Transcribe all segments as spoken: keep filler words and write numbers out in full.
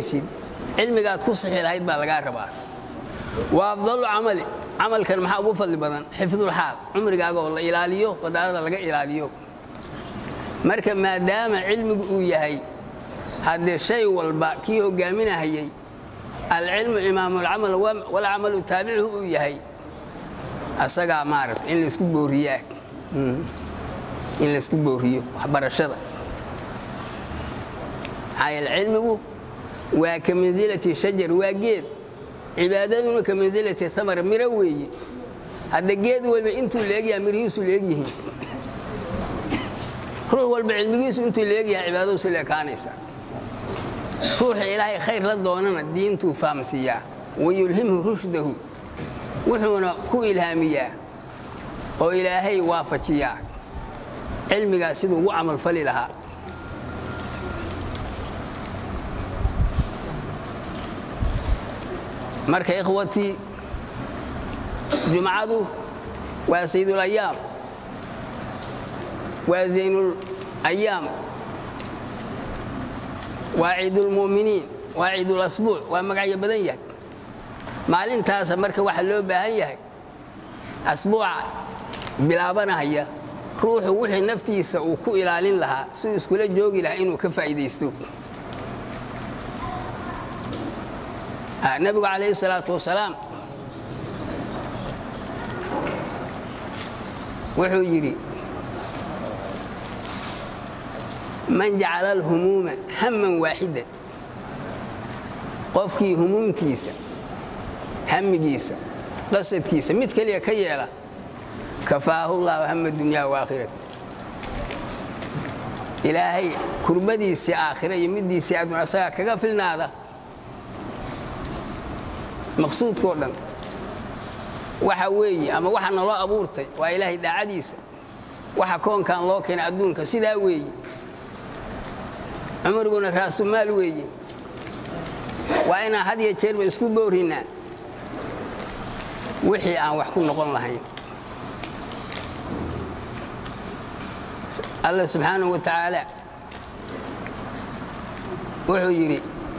sheegaysid cilmigaad ku sixi lahayd baa laga rabaa wa afdalu amali amalkan maxaa ugu fadli badan xifdul xaal umrigaaga oo la ilaaliyo wadaarada laga ilaaliyo marka maadaama cilmigu uu yahay hadde shay walba kii hogaaminahayay العلم إمام العمل والعمل تابعه يهي أسقى معرف إن لسكو بورياك إن لسكو بوريو وحبر الشضع هاي العلم وكمنزلة الشجر وجيد عبادتنا كمنزلة الثمر مروي هذا جيد والبع أنتوا اللي يجي مريوس اللي يجيه روح والبع المجيس أنتوا اللي يجي عبادة سلا كانيسا روح إلهي خير لدوننا الدين توفامسيا ويلهمه رشده وحونا كو إلهاميا وإلهي وافتيا علمي قاسد وعمل فلي لها مركا إخوتي جمعة وسيد الأيام وزين الأيام واعد المؤمنين واعد الأسبوع ومقعي بدنيا مالين تاسا مركا واحد لو باهي أسبوع بلابنا هيا روح وحي نفتيسا وكو إلالين لها سو يسكولا جوغي لها إنو كفايدة يستوك النبي عليه الصلاة والسلام وحو يري من جعل الهموم هما واحدا قفكي هموم كيسا هم كيسا قصة كيسا مت كليا كيالا كفاه الله هم الدنيا وآخرة إلهي كربدي سي آخرة يمدي سي عبد العصايا كغفلنا هذا مقصود كورن waxa weeye ama waxa nolo abuurtay waa ilaahay daacadiisa waxa koonkan loo keenay adduunka sida weeye amarguna raasumaal weeye waa ina hadiya jeerba isku boorina wixii aan wax ku noqon lahayn Allah subhanahu wa ta'ala wuxuu yiri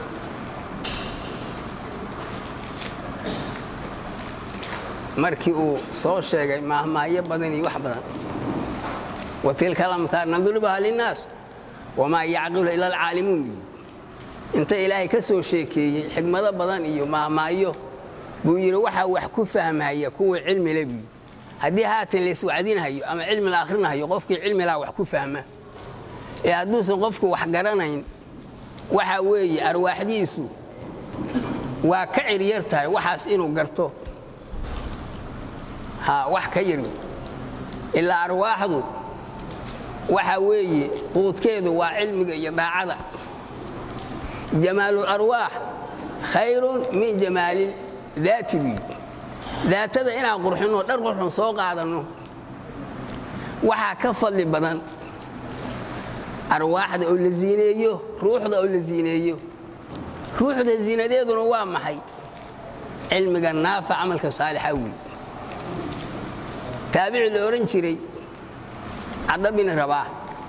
markii uu soo sheegay maahmaayo badan iyo wax badan watilka lamthar nadulba linaas wama ya'qilu ila alalimun inta ilaahay ka soo sheekeeyay xigmada badan iyo maahmaayo buu yiri waxa wax ku fahmaya kuwa cilmi leebi hadii haatan lees wacdinayo ama cilmi la akhrinayo qofkii cilmi la wax ku fahma ee aduusan qofku wax garanayn waxa weeye arwaaxdiisu waa ka ciriyartahay waxaas inuu garto ها wax ka yiri ila arwaaxdu waxa weeye quudkeedu waa cilmiga iyo daacada jamaalul arwaax khayrun min jamaali daatihi daatada ina qurxino dhar qurxon soo qaadano waxa ka fadli badan arwaaxda oo la ziineeyo ruuxda oo la ziineeyo ruuxda ziinadeeduna waa maxay cilmiga naafa amalka saalixa weey تابع الأورنجري عبد بن رباح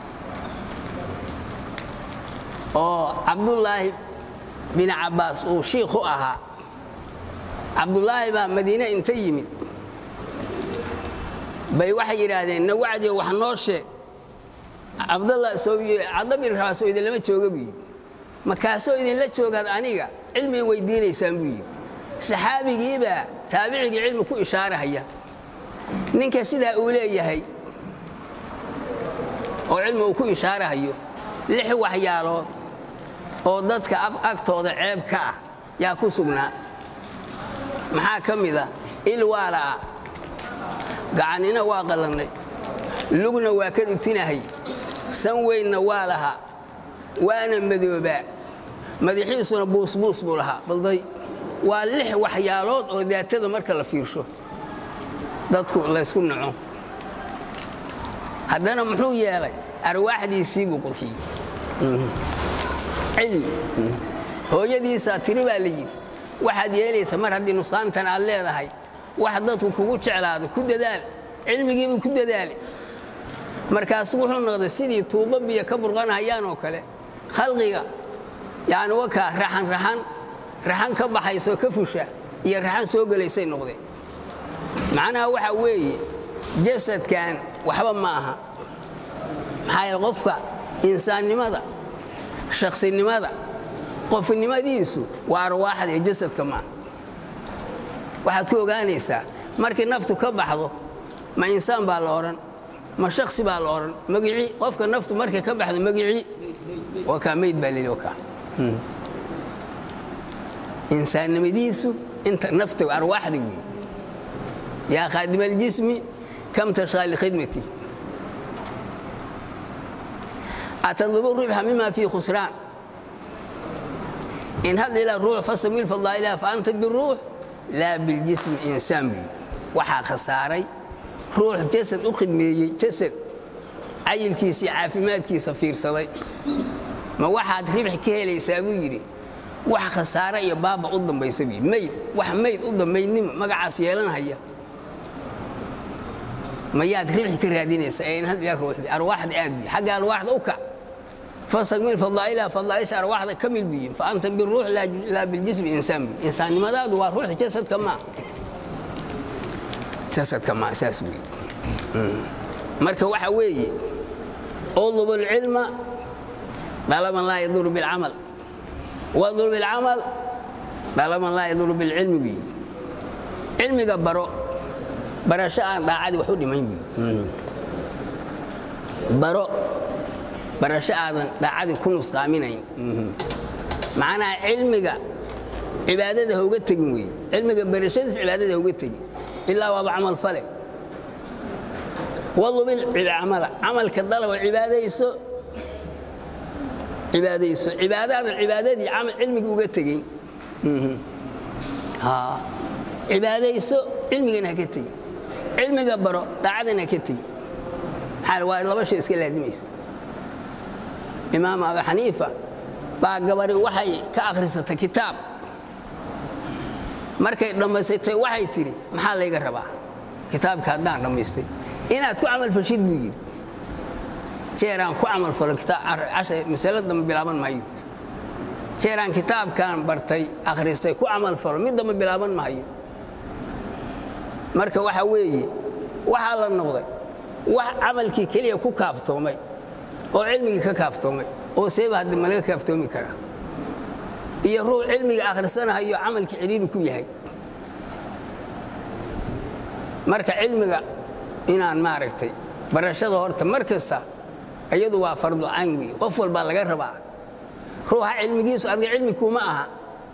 أو عبد الله بن عباس أو شيخ أها عبد الله بن مدينة انتيمت بي وحي رادين نوعد وحنوش عبد الله سوي عبد بن رباح سوي لما تشوق بي ما كاسو إذا لا تشوق هذا أنيقا علمي ويديني يسمي صحابي جيبه تابعي علم كو إشارة هي ninka sida uu leeyahay oo cilmigu ku ishaarahayo lix waxyaalood oo dadka agtooda ceeb ka ah yaa ku sugnaa maxaa kamida ilwaala gacanina waa qalanay lugna waa ka dhigtinahay san weynna waa laha waana madooba madaxiisuna buus buus buu lahaa balday waa lix waxyaalood oo daatada marka la fiirsho dadku la isku naco hadana muxuu yeelay arwaaxdiisii buu qurxiyay cilmi hooyadiisa tiri baa leeyahay waxaad yeelaysa mar haddii nusaantan aad leedahay wax dadku kugu jeclaado ku dadaal cilmigiibu ku dadaali markaas wuxuu noqday sidii tuuba biyo ka burqanayaan oo kale khalqiga يعني وكا رحن رحن رحن كبحيسو كفوشا iyo raxan soo galeysay noqday macnaha waxa weeye jasadkan waxba ma aha maxay qofka insaannimada shakhsinimada qofnimadiisu waa arwaaxda ee jasadka ma waxa ku ogaanaysa markii naftu ka baxdo ma insaan baa la oran ma shakhsi baa la oran magici qofka naftu markay ka baxdo magici waa ka meed baa leeyahay ka insaannimadiisu انت نفته وارواحه يا خادم الجسم كم تشغل لخدمتي اتطلب الربح مما فيه خسران ان هذا الى الروح فاستميل فالله اله فانت بالروح لا بالجسم انسان بي وحا خساري روح جسد اخدمي جسد عيلكيسي عافيمادكيسا فيرسداي ما واحد ربح كهليسا بو يري wax khasaare iyo baaba u dambaysa bi meey wax meey u dambaynimo magacaas yeelanaya ma yaad ribxi ka raadinaysa in had yaa ruuxdi arwaaxda aad bi xaga arwaaxda u ka fasaq min fadlaila fadlaisha arwaaxda kamil bi fa anta bir ruux la la bil jism insan bi insaannimadaadu waa ruuxda jasad kama jasad kama asaas wi marka waxa weeye ulubul ilma dalama la yadur bil amal وضرب بالعمل طالما لا يضر بالعلم بي علمي برو برشا بعد وحود مين بي برو برشا بعد يكون مستامين معنا علمي عبادته هو قد تجمي علمي برشا عبادته هو قد تجي الا وضع عمل فلك والله بالعمل عمل كالضلب والعباده يسوء عباديس عبادات العبادات عمل علمي uga tagay ha عباديس علمigana ka tagay علmiga baro daacadana ka tagay hal waa laba shay iska laazimaysa imaam Abu Hanifa baa gabari waxay ka akhrisatay kitaab markay dhamaysatay waxay tiri maxaa la iga rabaa kitaabka hadaan dhamaystay inaad ku amal fashid buu jeeraan ku amal falo kitaab ashar mas'alada bilaaban maayo jeeraan kitaabkan bartay akhristay ku amal falo mid dama bilaaban maayo marka waxa weeye waxa la noqday wax amalkii kaliya ku kaaftoomay oo cilmiga ka kaaftoomay oo seeba hadda malaga kaaftoomi kara iyo ruux cilmiga akhrisanayo amalkii ciriiri ku yahay marka cilmiga inaan maaragtay barashada horta markasta ayadu waa fardu aan wi qof walba laga rabaa ruuxa cilmigiisu adiga cilmi kuma aha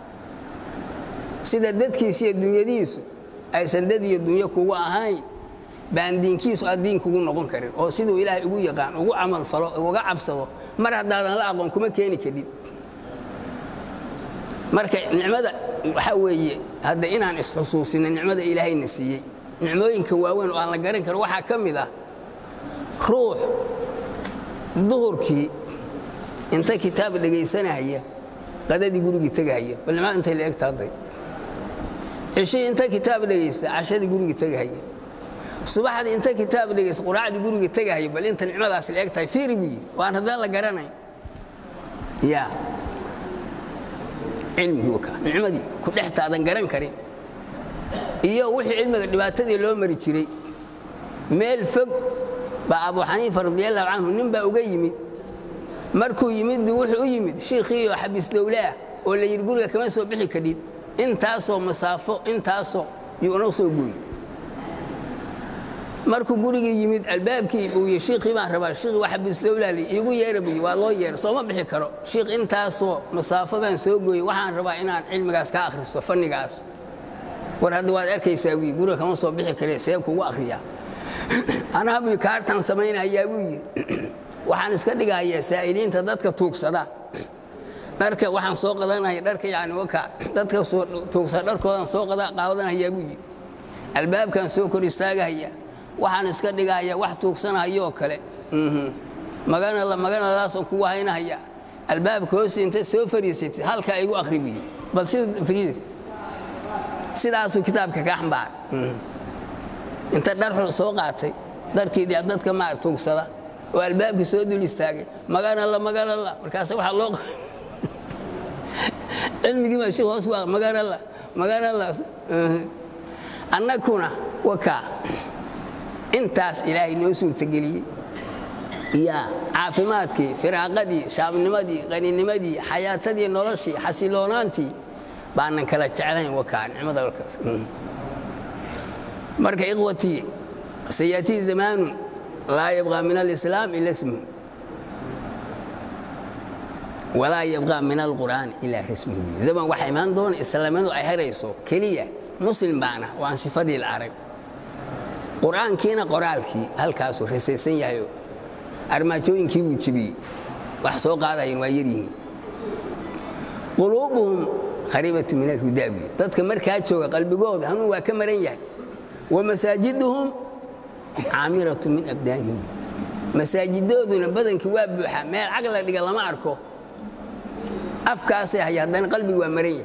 sida dadkiisa iyo dunyadiisu ay sandad iyo dunya kugu ahayn baandiinkiisu addiin kugu noqon karin oo sidoo Ilaahay ugu yaqaan ugu amal falo uga cabsado mar hadaadan la aqoon kuma keeni kadib marka nicmada waxa weeye hadda inaan isxusuusino nicmada Ilaahay na siiyay nicmooyinka waaweyn oo aan la garan karo waxa kamid ah ruux duhurkii inta kitaab dhageysanaya qadadii gurigii tagaya bal ma inta la egtaaday ishii inta kitaab dhageysta ashadii gurigii tagaya subaxdii inta kitaab dhageysta quraacdii gurigii tagaya bal inta nicmadaas la egtaay fiirbi waan hadaa la garanay ya cilmigu ka nicmadii ku dhextaadan garan karin iyo wixii cilmiga dhibaatadii loo mari jiray meel fog ba Abu Hanifa radiyallahu anhu nimba uga yimid markuu yimid wuxuu u yimid sheekhiyo xabis dawlaa oo la yiri guriga kama soo bixi kadib intaasoo masaafo intaasoo yuu soo gooy markuu guriga yimid albaabkii uu sheekhi baan rabaa sheekhi wax xabis dawlaa li igu yeeray waa loo yeer soo ma bixi karo sheekh intaasoo masaafo baan soo gooy waxaan rabaa inaan cilmigaas ka akhristo fannigaas war hadda waad arkaysaa wii guriga kama soo bixi kare see kugu akhriya ana habi kaartan sameynaya wii waxaan iska dhigayaa saa'iliinta dadka tuugsada dharka waxaan soo qadanahay dharka yaani waka dadka soo tuugsada dharkoodan soo qada qaadanaya wii albaabkan soo kor istaagaya waxaan iska dhigayaa wax tuugsanayo kale magana la magana laas ku wahaynaya albaabka hoos inta soo fariisatay halka ay ugu akhribi bal si fariid sidaas uu kitaabka ka xambaar inta dhar soo qaatay dharkii dadka ma tuugsada oo albaabki soo dul istaagay magana la magana la markaas waxa loo علمي ما شيء هو سواء مقال الله مقال الله أنكونا وكا انتاس إلهي نوسول تقلي يا عافماتك فراقدي شاب نمدي غني نمدي حياتي نولشي حسيلونانتي بأن كلا تعلن وكان عمد الكاس مرك إخوتي سيأتي زمان لا يبغى من الإسلام إلا اسمه ولا يبغى من القرآن إلا اسمه زمان وحي من دون إسلامين وعهريسو كلية مسلم بعنا وعن صفات العرب قرآن كينا قرالكي هل كاسو رسيسين يهيو أرماجوين كيبو تبي وحسوق هذا ينويريه قلوبهم خريبة من الهدى تذكر مركات شوق قلب جود هنو وكمرين ومساجدهم عامرة من أبدانهم مساجدهم بدن كواب بحا ما العقل اللي قال ما أركو أفكاسي هي هذا قلبي ومرين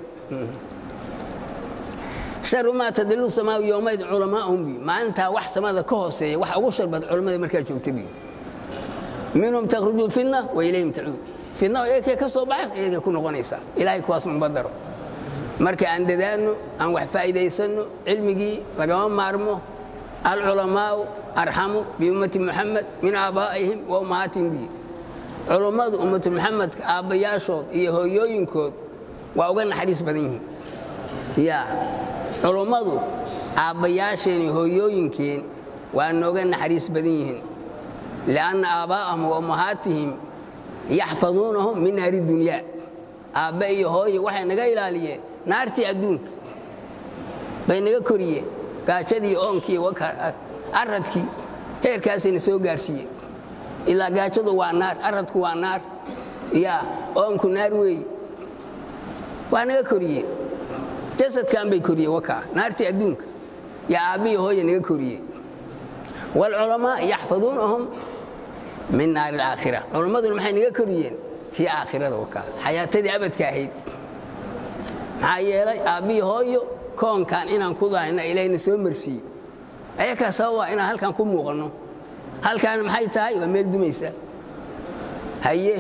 شر ما تدلوا سماء يومين علماءهم بي ما أنت وح ماذا كهوسي وح أوشر بد علماء مركات شوق تبي منهم تخرجون فينا وإليهم تعود فينا إيك كسو بعض إيك يكون غنيسا إلهي كواس مبدر مركا عند ذانو أن وح فائدة يسنو علمي لقوام مارمو العلماء أرحموا بأمة محمد من آبائهم وأمهاتهم بي علماء أمة محمد آبياشود إيه يوينكود وأوغن حديث بدنهم يا علماء آبياشين هو يوينكين وأن أوغن حديث بدنهم لأن آبائهم وأمهاتهم يحفظونهم من نار الدنيا آبائي هوي وحي نغا إلاليه نارتي أدونك بين كوريه gaajadii oonkii waka aradkii heerkaasina soo gaarsiiyay ila gaajadu waa naar aradku waa naar ya oonku naar weey waa naga koriye jasadkan bay koriye waka naartii adduunka ya aabii hooyo naga koriye wal ulama yahfadunhum min naar al aakhirah ulamadu maxay naga koriyeen tii aakhirada waka xayaatadii abadka ahayd maxaa yeelay aabii hooyo كون كان إن كذا إن إلينا سومرسي أي كسوا إن هل كان كم مغنو هل كان محيطاي وميل دميسة هيه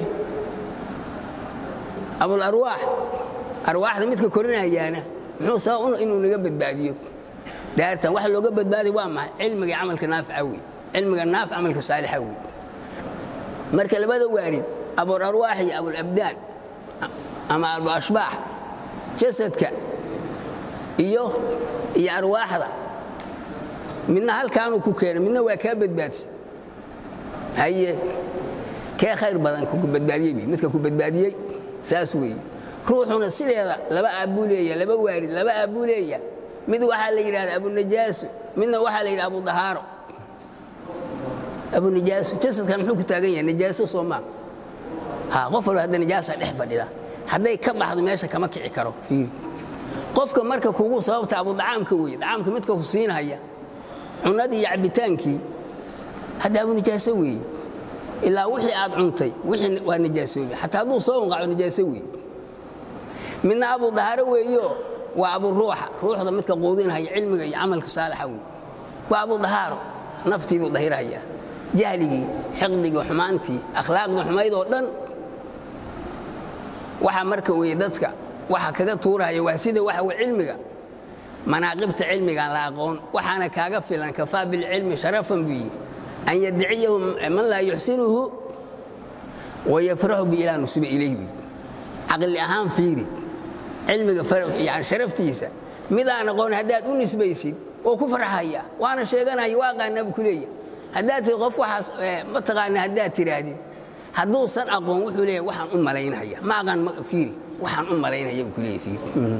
أبو الأرواح أرواح ذمتك كورنا هيانا محو سواء إنه نجبد بعديك دارته واحد لو جبد بعدي وامع علمك عملك نافع قوي علمك النافع عملك صالح قوي مركل بدو وارد أبو الأرواح يا أبو الأبدان أما أبو الأشباح جسدك iyo iyo arwaaxda midna halkaan ku keenay midna waa ka badbaadis haye ka khayr badan ku badbaadiyay midka ku badbaadiyay saas weey ruuxuna sideeda laba aabuleeya laba waarid laba aabuleeya mid waxa la yiraahdaa abu najaas midna waxa la yiraahdaa abu dahaaro abu najaas jasadkan wuxuu ku taagan yahay najaaso Soomaa ha qof wala hada najaasa dhex fadhida haday ka baxdo meesha kama kici karo fiir qofka marka kugu sababta abu dacaamka weey dacaamka midka ku siinaya cunadii yacbitaankii hada abu najaaso weey ilaa wixii aad cuntay wixii waa najaasoobay hatta haduu soo qaco najaaso weey midna abu dahaaro weeyo waa abu ruuxa ruuxda midka qoodinaya cilmiga iyo amalka saalixa weey waa abu dahaaro naftii buu dahiraya jahligii xiqdigii xumaantii akhlaaqda xumayd oo dhan waxa marka weey dadka waxa kaga tuuraya waa sida waxa uu cilmiga manaaqibta cilmiga la aqoon waxaana kaaga filan kafaa bil ilmi sharafan bi an yad'iyahum man la yuhsinuhu wa yafrahu bi ila nusub ilayhi aqli ahaan fiiri cilmiga faraf yani sharaftiisa midaan aqoon hadaad u nisbaysid oo ku farxaya waana sheeganayo waaqaana ku leeyahay hadaad qof waxaas ma taqaan hadaad tiraadid haduu san aqoon wuxuu leeyahay waxaan u maleynaya ma aqaan fiiri waxaan u maleynaya ku leeyahay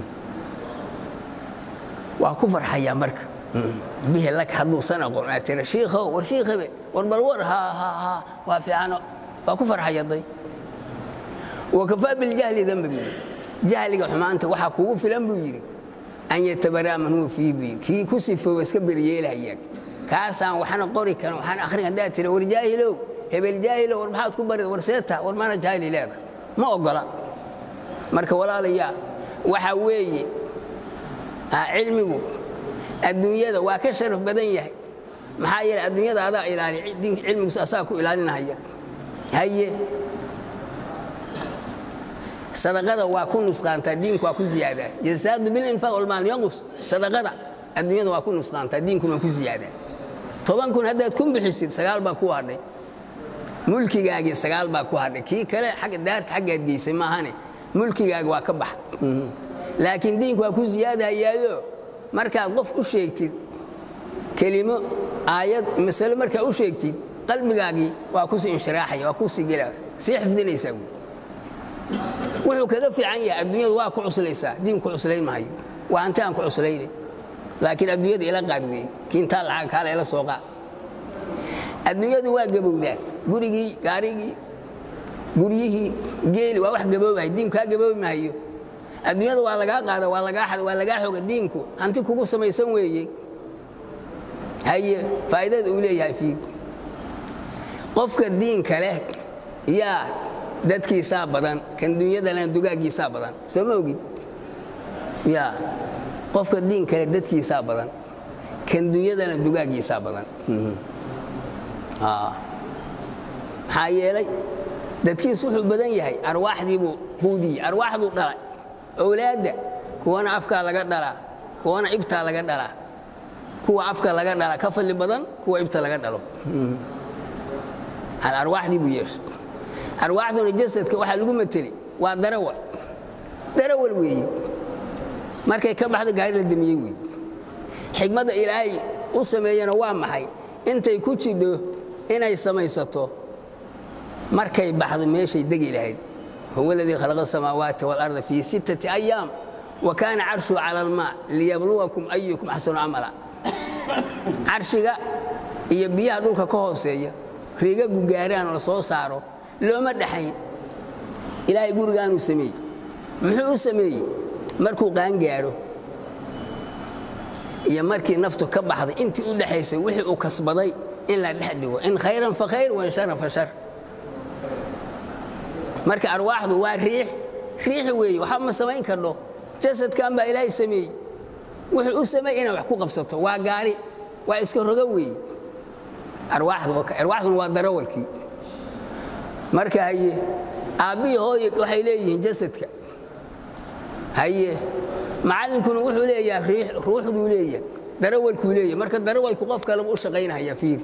waa ku farxaya marka bihi lak haduu san aqoon aad tira sheekho war sheekhabe war bal war ha ha ha waa fiicano waa ku farxaya day وكفى بالجهل ذنب جهلك حمانته waxa kugu filan buu yiri an yatabara manhu fi bi ki kusifo iska bariyeelay hayag kaasaan waxana qori karo waxaan akhrin hadaa tira war jaahilo hebel jaahilo war maxaad ku barid war seeta war mana jaahili leeda ma ogola marka walaalayaa waxa weeye cilmigu adduunyada waa ka sharaf badan yahay maxaa yeelay adduunyada adaa ilaali cilmigu asaa ku ilaalinaya haye صدقة وأكون نسخان تدينك وأكون زيادة يزداد بالإنفاق والمال ينقص صدقة الدنيا وأكون نسخان تدينكم وأكون زيادة طبعا كن هذا تكون بحسد سجال باكو هذا ملكي جاي سجال باكو هذا كي كلا حق دارت حق دي سما هني ملكي جاي وأكبح لكن دينك وأكون زيادة يا مركا قف وشيكتي كلمة آيات مثل مركا وشيكتي قلب جاي وأكون انشراحي وأكون جلاس سيحفظ لي يسوي وحو كذا في عني الدنيا واكو عسليسا دينكو عسلين ما هي وانت انكو عسلين لكن الدنيا الى قادوي كين تال عاق كاله الى سوقا الدنيا waa gabowdaa gurigi gaarigi guriyihi geeli waa wax gaboobay diinku ka gaboobi maayo adduunyada waa laga qaada waa laga xad waa laga xoog diinku anti kugu sameeysan weeyay haye faa'iidada uu leeyahay fiid qofka diinka leh yaa dadkiisa badan kan dunyadana dugaagiisa badan soo ma ogid yaa qofka diin kale dadkiisa badan kan dunyadana dugaagiisa badan ah hayelay dadkiisu wuxuu badan yahay arwaaxdii buu quudi arwaaxdu dhalay awlaada kuwana afka laga dhala kuwana ibta laga dhala kuwa afka laga dhala ka fadli badan kuwa ibta laga dhalo hal arwaaxdii buu yeeshay arwaaxduna jasadka waxa lagu mateli waa darawal darawal weeye markay ka baxdo gaari la damiyay weeye xigmada ilaahay u sameeyana waa maxay intay ku jido inay samaysato markay baxdo meeshay degi lahayd huwa alladhi khalaqa as-samawati wal arda fi sittati ayyam wa kana 'arshuhu 'ala al-ma' liyabluwakum ayyukum ahsanu 'amala arshiga iyo biyaha dhulka ka hooseeya riga gugaaraan la soo saaro looma dhaxayn ilaahay gurigaan uu sameeyay muxuu u sameeyay markuu qaan gaaro iyo markii naftu ka baxday intii u dhaxaysay wixii uu kasbaday in la dhaxdigo in khayran fa khayr wa in sharran fa shar marka arwaaxdu waa riix riix weey waxa ma sameyn kardo jasadkan baa ilaahay sameeyay wuxuu u sameeyay inay wax ku qabsato waa gaari waa iska roga weey arwaaxdu arwaaxdu waa darawalkii marka haye aabii hooyo waxay leeyihiin jasadka haye macallinkuna wuxuu leeyahay ruuxdu leeyahay darawalku leeyahay marka darawalku qofka lagu u shaqeynaya fiir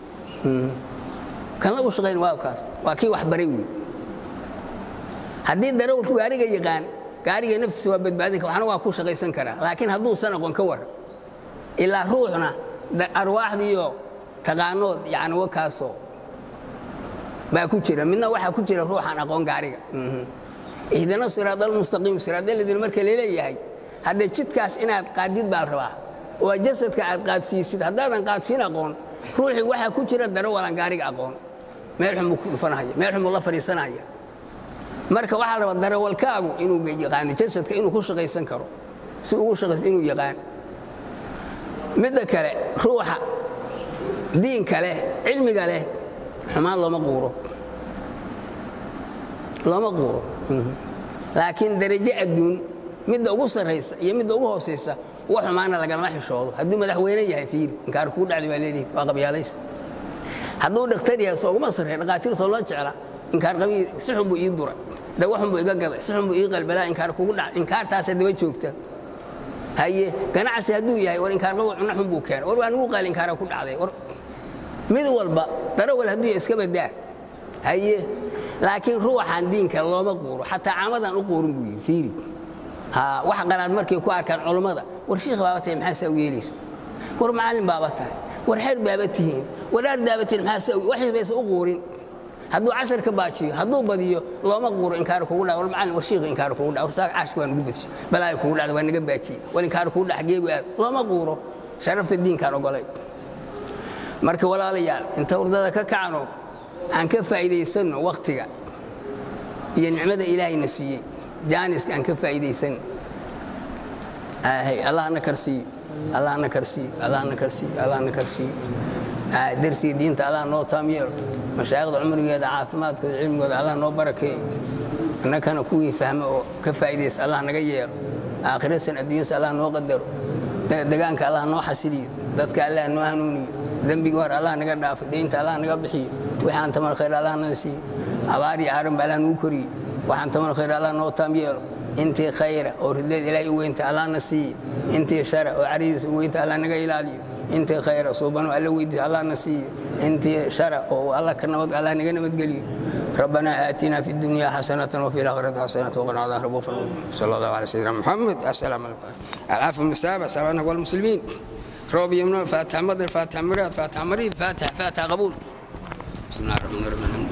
kan lagu shaqeyn waa kaas waa kii wax baray weey hadii darawalku gaariga yaqaan gaariga naftiisa waa badbaadin waxana waa ku shaqeysan kara laakiin haduu san aqoon ka war ilaa ruuxna arwaaxdiyo taqaanood yaani waa kaaso baa ku jira midna waxa ku jira ruuxan aqoon gaariga ihdina siraadal mustaqim siraadal ladina marka leeyahay hada jidkaas inaad qaadid baa rabaa oo jasadka aad qaadsiisid hadaan qaadsiin aqoon ruuxi waxa ku jira darawalan gaariga aqoon meel xum ku fanahaya meel xum la fariisanaya marka waxa la rabaa darawalkaagu inuu yaqaan jasadka inuu ku shaqeysan karo si uu shaqeys inuu yaqaan midda kale ruuxa diin kale cilmiga leh xumaan looma quuro looma quuro laakiin darajo adduun midda ugu sareysa iyo midda ugu hooseysa wax xumaana laga ma xishoodo haduu madaxweyne yahay fiir inkaar ku dhacday baa leeyahay waa qabyaalayst haduu dhakhtar yahay soo uma sarreey dhaqaatiir soo loo jecla inkaar qabi si xun buu ii dura da wax xun buu iga gaday si xun buu ii qalbala inkaar kugu dhac inkaartaas daba joogta haye ganacsi haduu yahay war inkaar qabi cunna xun buu keen war waan ugu qalin kaara ku dhacday war mid walba darawal haduu iska badaa haye laakiin ruuxan diinka looma quuro hatta caamadan u quurin buu fiiri ha wax qalaad markay ku arkaan culimada war sheekh baabatay maxaa soo yeelaysa war macallin baabatay war xir baabatihiin war ardaabatiin maxaa soo wax baysa u quurin haduu cashar ka baajiyo haduu badiyo looma quuro inkaar kugu dhaw war macallin war sheekh inkaar kugu dhaw saaq caashka waan ugu badishay balaay kugu dhacday waan naga baajiyo war inkaar kugu dhaxgeeyo looma quuro sharafta diinka ogolay marka walaalayaal inta urdada ka kacano aan ka faa'iideysano waqtiga iyo nicmada ilaahay nasiiyay jaaniska aan ka faa'iideysan آه الله نكرسي الله نكرسي الله نكرسي الله نكرسي آه درسي دين الله نو تامير مشايخ عمر جاد عافمات كل علم جاد الله نو بركة أنا كان كوي فهم كفايدة الله نجير آخر سنة الدنيا الله نو قدر دجانك الله نو حسيلي ذاتك الله نو هنوني ذنبي جوار الله نقدر في دين الله نقبل حي وحان تمر خير الله نسي عباري عارم بلا نوكري waxaan taman khayr allah noo taamyeelo intii khayra oo ridleed ilaahay u weynta allah nasiiyo intii shara oo cariis u weynta allah naga ilaaliyo intii khayra suubano alla weydiis allah nasiiyo intii shara oo allah ka nabad allah naga nabadgeliyo ربنا آتنا في الدنيا حسنة وفي الآخرة حسنة وقنا عذاب النار صلى الله على سيدنا محمد السلام عليكم العفو من السابع سبحانه والمسلمين روبي يمنون فاتح مضر فاتح مراد فاتح مريض فاتح فاتح قبول بسم الله الرحمن الرحيم